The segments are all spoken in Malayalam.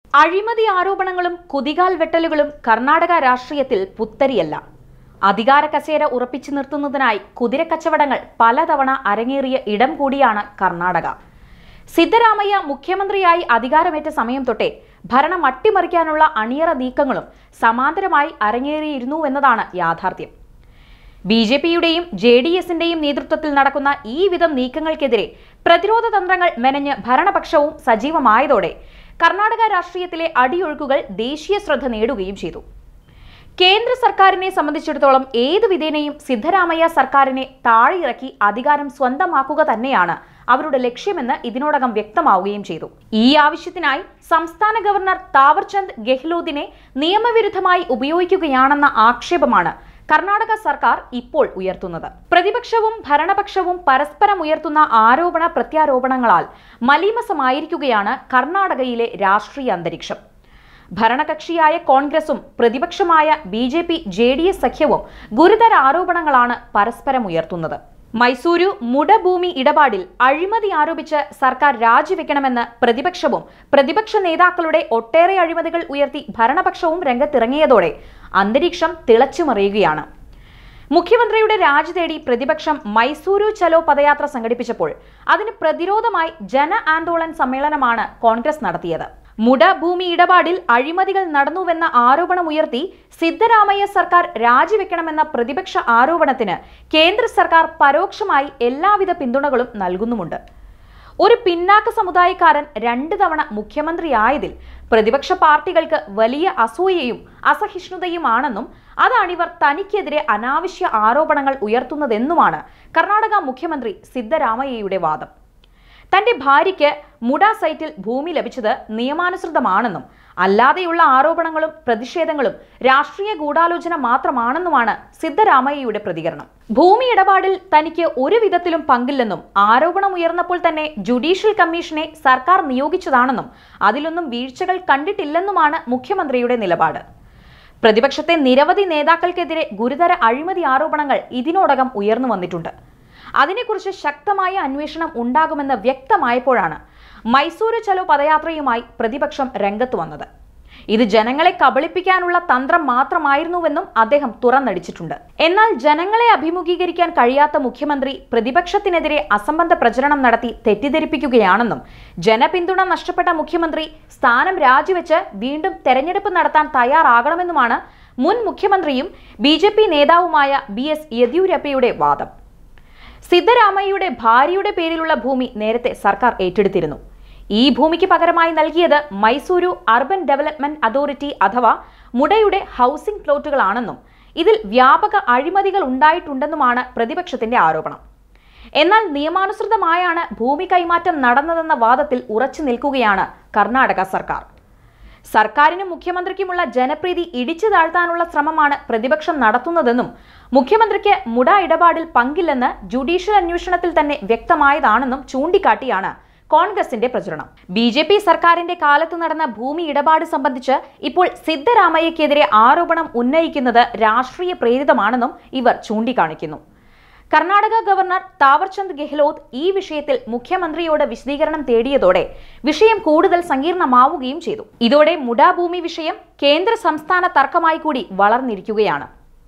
അഴിമതി ആരോപണങ്ങളും കുതികാൽ വെട്ടലുകളും കർണാടക രാഷ്ട്രീയത്തിൽ പുത്തരിയല്ല. അധികാര കസേര ഉറപ്പിച്ചു നിർത്തുന്നതിനായി കുതിരക്കച്ചവടങ്ങൾ പലതവണ അരങ്ങേറിയ ഇടം കൂടിയാണ് കർണാടക. സിദ്ധരാമയ്യ മുഖ്യമന്ത്രിയായി അധികാരമേറ്റ സമയം തൊട്ടേ ഭരണം അട്ടിമറിക്കാനുള്ള അണിയറ നീക്കങ്ങളും സമാന്തരമായി അരങ്ങേറിയിരുന്നുവെന്നതാണ് യാഥാർത്ഥ്യം. ബിജെപിയുടെയും JDSന്റെയും നേതൃത്വത്തിൽ നടക്കുന്ന ഈ വിധം നീക്കങ്ങൾക്കെതിരെ പ്രതിരോധ തന്ത്രങ്ങൾ മെനഞ്ഞ് ഭരണപക്ഷവും സജീവമായതോടെ കർണാടക രാഷ്ട്രീയത്തിലെ അടിയൊഴുക്കുകൾ ദേശീയ ശ്രദ്ധ നേടുകയും ചെയ്തു. കേന്ദ്ര സർക്കാരിനെ സംബന്ധിച്ചിടത്തോളം ഏതു വിധേനയും സിദ്ധരാമയ്യ സർക്കാരിനെ താഴെയിറക്കി അധികാരം സ്വന്തമാക്കുക തന്നെയാണ് അവരുടെ ലക്ഷ്യമെന്ന് ഇതിനോടകം വ്യക്തമാവുകയും ചെയ്തു. ഈ ആവശ്യത്തിനായി സംസ്ഥാന ഗവർണർ താവർചന്ദ് ഗെഹ്ലോട്ടിനെ നിയമവിരുദ്ധമായി ഉപയോഗിക്കുകയാണെന്ന ആക്ഷേപമാണ് കർണാടക സർക്കാർ ഇപ്പോൾ ഉയർത്തുന്നത്. പ്രതിപക്ഷവും ഭരണപക്ഷവും പരസ്പരം ഉയർത്തുന്ന ആരോപണ പ്രത്യാരോപണങ്ങളാൽ മലീമസമായിരിക്കുകയാണ് കർണാടകയിലെ രാഷ്ട്രീയ അന്തരീക്ഷം. ഭരണകക്ഷിയായ കോൺഗ്രസും പ്രതിപക്ഷമായ BJP JDS സഖ്യവും ഗുരുതര ആരോപണങ്ങളാണ് പരസ്പരം ഉയർത്തുന്നത്. മൈസൂരു മുടഭൂമി ഇടപാടിൽ അഴിമതി ആരോപിച്ച് സർക്കാർ രാജിവെക്കണമെന്ന് പ്രതിപക്ഷവും പ്രതിപക്ഷ നേതാക്കളുടെ ഒട്ടേറെ അഴിമതികൾ ഉയർത്തി ഭരണപക്ഷവും രംഗത്തിറങ്ങിയതോടെ അന്തരീക്ഷം തിളച്ചുമറിയുകയാണ്. മുഖ്യമന്ത്രിയുടെ രാജി തേടി പ്രതിപക്ഷം മൈസൂരു ചലോ പദയാത്ര സംഘടിപ്പിച്ചപ്പോൾ അതിന് പ്രതിരോധമായി ജന ആന്തോളൻ സമ്മേളനമാണ് കോൺഗ്രസ് നടത്തിയത്. മുടഭൂമി ഇടപാടിൽ അഴിമതികൾ നടന്നുവെന്ന ആരോപണമുയർത്തി സിദ്ധരാമയ്യ സർക്കാർ രാജിവെക്കണമെന്ന പ്രതിപക്ഷ ആരോപണത്തിന് കേന്ദ്ര സർക്കാർ പരോക്ഷമായി എല്ലാവിധ പിന്തുണകളും നൽകുന്നുമുണ്ട്. ഒരു പിന്നാക്ക സമുദായക്കാരൻ 2 തവണ മുഖ്യമന്ത്രിയായതിൽ പ്രതിപക്ഷ പാർട്ടികൾക്ക് വലിയ അസൂയയും അസഹിഷ്ണുതയുമാണെന്നും അതാണിവർ തനിക്കെതിരെ അനാവശ്യ ആരോപണങ്ങൾ ഉയർത്തുന്നതെന്നുമാണ് കർണാടക മുഖ്യമന്ത്രി സിദ്ധരാമയ്യയുടെ വാദം. തന്റെ ഭാര്യയ്ക്ക് മുഡ സൈറ്റിൽ ഭൂമി ലഭിച്ചത് നിയമാനുസൃതമാണെന്നും അല്ലാതെയുള്ള ആരോപണങ്ങളും പ്രതിഷേധങ്ങളും രാഷ്ട്രീയ ഗൂഢാലോചന മാത്രമാണെന്നുമാണ് സിദ്ധരാമയ്യയുടെ പ്രതികരണം. ഭൂമി ഇടപാടിൽ തനിക്ക് ഒരു വിധത്തിലും പങ്കില്ലെന്നും ആരോപണമുയർന്നപ്പോൾ തന്നെ ജുഡീഷ്യൽ കമ്മീഷനെ സർക്കാർ നിയോഗിച്ചതാണെന്നും അതിലൊന്നും വീഴ്ചകൾ കണ്ടിട്ടില്ലെന്നുമാണ് മുഖ്യമന്ത്രിയുടെ നിലപാട്. പ്രതിപക്ഷത്തെ നിരവധി നേതാക്കൾക്കെതിരെ ഗുരുതര അഴിമതി ആരോപണങ്ങൾ ഇതിനോടകം ഉയർന്നു വന്നിട്ടുണ്ട്. അതിനെക്കുറിച്ച് ശക്തമായ അന്വേഷണം ഉണ്ടാകുമെന്ന് വ്യക്തമായപ്പോഴാണ് മൈസൂരു ചലോ പദയാത്രയുമായി പ്രതിപക്ഷം രംഗത്ത് വന്നത്. ഇത് ജനങ്ങളെ കബളിപ്പിക്കാനുള്ള തന്ത്രം മാത്രമായിരുന്നുവെന്നും അദ്ദേഹം തുറന്നടിച്ചിട്ടുണ്ട്. എന്നാൽ ജനങ്ങളെ അഭിമുഖീകരിക്കാൻ കഴിയാത്ത മുഖ്യമന്ത്രി പ്രതിപക്ഷത്തിനെതിരെ അസംബന്ധ പ്രചരണം നടത്തി തെറ്റിദ്ധരിപ്പിക്കുകയാണെന്നും ജനപിന്തുണ നഷ്ടപ്പെട്ട മുഖ്യമന്ത്രി സ്ഥാനം രാജിവെച്ച് വീണ്ടും തെരഞ്ഞെടുപ്പ് നടത്താൻ തയ്യാറാകണമെന്നുമാണ് മുൻ മുഖ്യമന്ത്രിയും BJP നേതാവുമായ BS യെദ്യൂരപ്പയുടെ വാദം. സിദ്ധരാമയ്യയുടെ ഭാര്യയുടെ പേരിലുള്ള ഭൂമി നേരത്തെ സർക്കാർ ഏറ്റെടുത്തിരുന്നു. ഈ ഭൂമിക്ക് പകരമായി നൽകിയത് മൈസൂരു അർബൻ ഡെവലപ്മെന്റ് അതോറിറ്റി അഥവാ മുഡയുടെ ഹൗസിംഗ് പ്ലോട്ടുകളാണെന്നും ഇതിൽ വ്യാപക അഴിമതികൾ ഉണ്ടായിട്ടുണ്ടെന്നുമാണ് പ്രതിപക്ഷത്തിന്റെ ആരോപണം. എന്നാൽ നിയമാനുസൃതമായാണ് ഭൂമി കൈമാറ്റം നടന്നതെന്ന വാദത്തിൽ ഉറച്ചു നിൽക്കുകയാണ് കർണാടക സർക്കാർ. സർക്കാരിനും മുഖ്യമന്ത്രിക്കുമുള്ള ജനപ്രീതി ഇടിച്ചു താഴ്ത്താനുള്ള ശ്രമമാണ് പ്രതിപക്ഷം നടത്തുന്നതെന്നും മുഖ്യമന്ത്രിക്ക് മുഡ ഇടപാടിൽ പങ്കില്ലെന്ന് ജുഡീഷ്യൽ അന്വേഷണത്തിൽ തന്നെ വ്യക്തമായതാണെന്നും ചൂണ്ടിക്കാട്ടിയാണ് കോൺഗ്രസിന്റെ പ്രചരണം. BJP സർക്കാരിന്റെ കാലത്ത് നടന്ന ഭൂമി ഇടപാട് സംബന്ധിച്ച് ഇപ്പോൾ സിദ്ധരാമയ്യക്കെതിരെ ആരോപണം ഉന്നയിക്കുന്നത് രാഷ്ട്രീയ പ്രേരിതമാണെന്നും ഇവർ ചൂണ്ടിക്കാണിക്കുന്നു. കർണാടക ഗവർണർ താവർചന്ദ് ഗെഹ്ലോട്ട് ഈ വിഷയത്തിൽ മുഖ്യമന്ത്രിയോട് വിശദീകരണം തേടിയതോടെ വിഷയം കൂടുതൽ സങ്കീർണമാവുകയും ചെയ്തു. ഇതോടെ മുഡഭൂമി വിഷയം കേന്ദ്ര സംസ്ഥാന തർക്കമായി കൂടി വളർന്നിരിക്കുകയാണ്.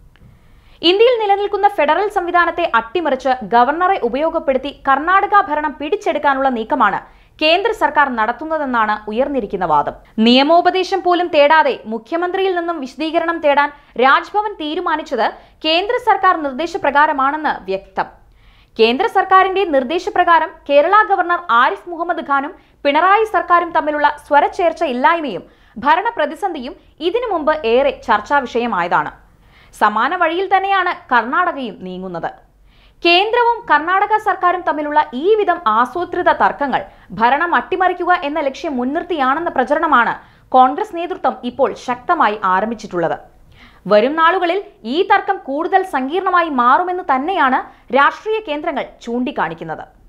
ഇന്ത്യയിൽ നിലനിൽക്കുന്ന ഫെഡറൽ സംവിധാനത്തെ അട്ടിമറിച്ച് ഗവർണറെ ഉപയോഗപ്പെടുത്തി കർണാടക ഭരണം പിടിച്ചെടുക്കാനുള്ള നീക്കമാണ് കേന്ദ്ര സർക്കാർ നടത്തുന്നതെന്നാണ് ഉയർന്നിരിക്കുന്ന വാദം. നിയമോപദേശം പോലും തേടാതെ മുഖ്യമന്ത്രിയിൽ നിന്നും വിശദീകരണം തേടാൻ രാജ്ഭവൻ തീരുമാനിച്ചത് കേന്ദ്ര സർക്കാർ നിർദ്ദേശപ്രകാരമാണെന്ന് വ്യക്തം. കേന്ദ്ര സർക്കാരിന്റെ നിർദ്ദേശപ്രകാരം കേരള ഗവർണർ ആരിഫ് മുഹമ്മദ് ഖാനും പിണറായി സർക്കാരും തമ്മിലുള്ള സ്വരച്ചേർച്ച ഇല്ലായ്മയും ഭരണ പ്രതിസന്ധിയും ഇതിനു മുമ്പ് ഏറെ ചർച്ചാ വിഷയമായതാണ്. സമാന വഴിയിൽ തന്നെയാണ് കർണാടകയും നീങ്ങുന്നത്. കേന്ദ്രവും കർണാടക സർക്കാരും തമ്മിലുള്ള ഈ വിധം ആസൂത്രിത തർക്കങ്ങൾ ഭരണം അട്ടിമറിക്കുക എന്ന ലക്ഷ്യം മുൻനിർത്തിയാണെന്ന പ്രചരണമാണ് കോൺഗ്രസ് നേതൃത്വം ഇപ്പോൾ ശക്തമായി ആരംഭിച്ചിട്ടുള്ളത്. വരും നാളുകളിൽ ഈ തർക്കം കൂടുതൽ സങ്കീർണമായി മാറുമെന്ന് തന്നെയാണ് രാഷ്ട്രീയ കേന്ദ്രങ്ങൾ ചൂണ്ടിക്കാണിക്കുന്നത്.